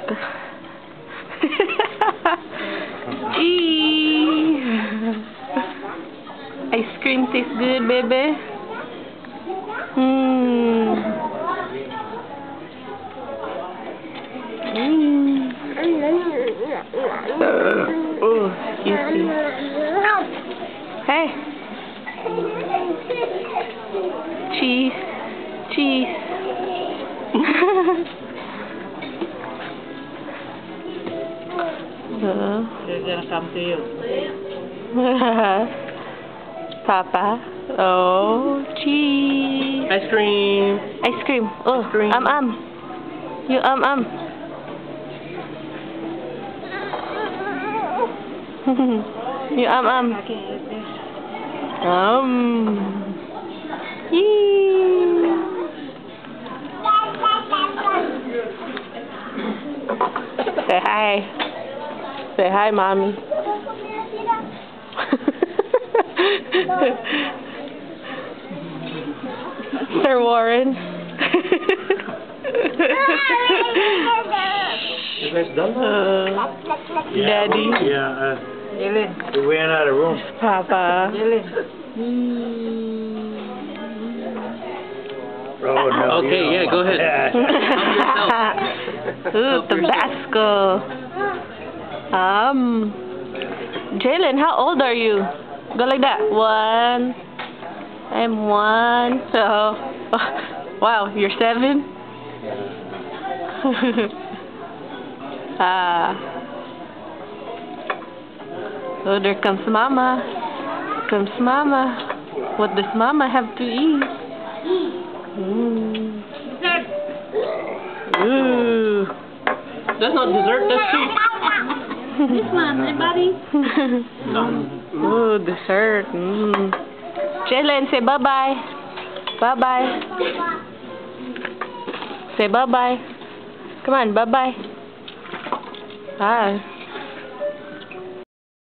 Ice cream tastes good, baby. Oh, cute. Hey. Cheese. Cheese. They're gonna come to you. Papa. Oh, cheese. Ice cream. Ice cream. Oh, Ice cream. You You Yee. Say hi. Say hi, mommy. Sir Warren. You guys done? Daddy. Yeah, Jaelyn. we ran out of room. Papa. Jaelyn. Oh, no. Okay, yeah, go ahead. Ooh, Tabasco. Jaelyn, how old are you? Go like that. 1. I'm 1. So, wow, you're 7. Oh, there comes Mama. Comes Mama. What does Mama have to eat? Ooh. That's not dessert, that's soup. This one, everybody. Ooh, dessert. Jaelyn, say bye-bye. Bye-bye. Say bye-bye. Come on, bye-bye. Bye.